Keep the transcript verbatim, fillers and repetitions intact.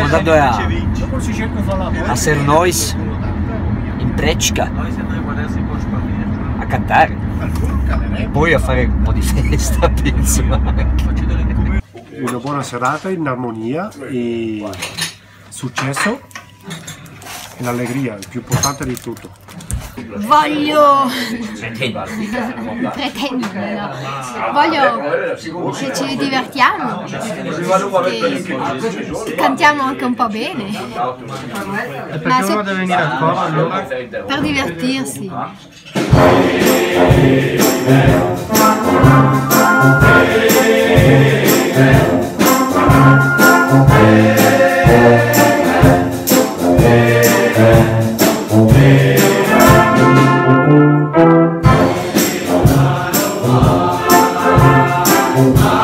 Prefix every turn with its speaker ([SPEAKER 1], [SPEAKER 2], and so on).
[SPEAKER 1] andando a, a Sernois, in Prečka, a cantare e poi a fare un po' di festa, penso anche.
[SPEAKER 2] Una buona serata in armonia e successo e l'allegria, il più importante di tutto.
[SPEAKER 3] Voglio pretendo, no. Voglio che ci divertiamo, che cantiamo anche un po' bene.
[SPEAKER 4] E perché uno deve venire al coro allora?
[SPEAKER 3] Per divertirsi.
[SPEAKER 5] Oh,